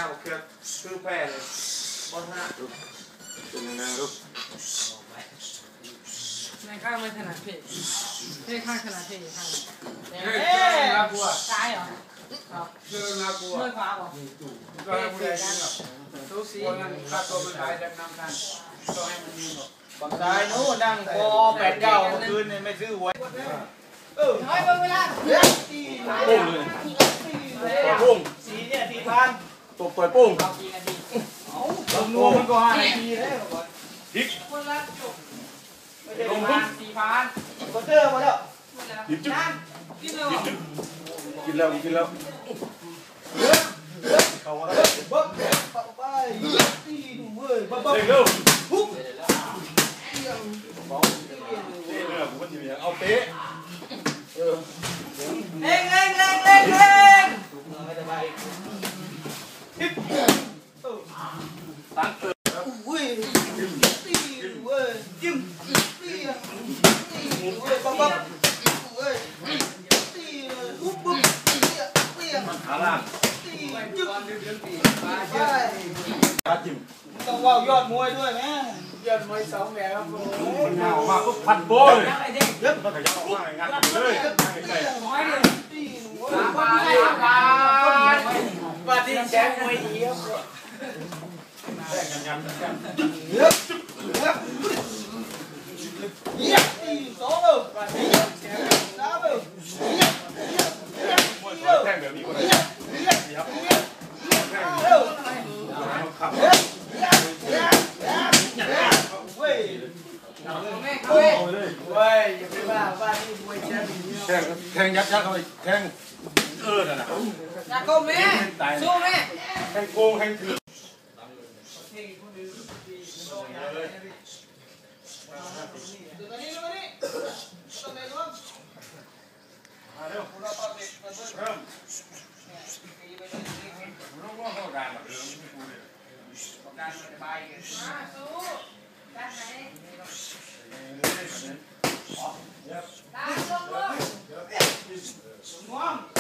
าบอกคือแพ้เลยบอลห้าเป็นยังไงลูกในข้างไม่ถนัดพี่ในข้างถนัดพี่ข้างเฮ้ยน่ากลัวซ้ายเหรอครับเชื่อน่ากลัวเมื่อขวาเหรอก็ให้ผู้ใดยิงหรอกทุกสีงั้นค่าตัวมันได้จากน้ำกันต้องให้มันยิงหรอกบางสายนู้นนั่งคอ8 เก้าเมื่อคืนเนี่ยไม่ซื้อหวยน้อยเบิ่งเวลาปุ้งเลยปุ้งสีเนี่ย4,000 ตัวเปิดปุ้งลงนัวมันก็5 นาทีแล้วดิ๊กคนละจบลงทุน4,000ก็เตอร์มาแล้วดิ๊กจุ๊บกินเลยกินแล้วเขาว่าบ๊บไปตีดูเว้ยบ๊บเร็วปุ๊บเรื่องผมจะมีเอาเตะเล่งตั้งอุ้ยตีเว้ยจิ้มตีเว้ยบ๊บเว้ยตีปุ๊บตีมันขาล่างตีจุ๊บไปจิ้มต้องว่ายอดมวยด้วยนะยอดมวย2 แบบครับมันยาวมากก็พันโบยเยอะมันขยับออกมาอย่างนั้นเลยน้อยเลยมาที่แชมป์มวยเยี่ยมแข่งกันยันเยี่ยมตี2เลย3เลยมวยแข่งแบบนี้คนไหนครับแข่งเร็วขับเว้ยอย่าไปว่าที่มวยแชมป์แข่งยัดเข้าไปแข่งนั่นน่ะอยากโกงแม่สู้แม่แข่งโกงแข่งถือเร็วเราตอนเด็กเริ่มรู้ว่าเขาการแบบเดิมไม่พูดเลยการสบายกันสู้ด้านไหนตาลงเลยง่วง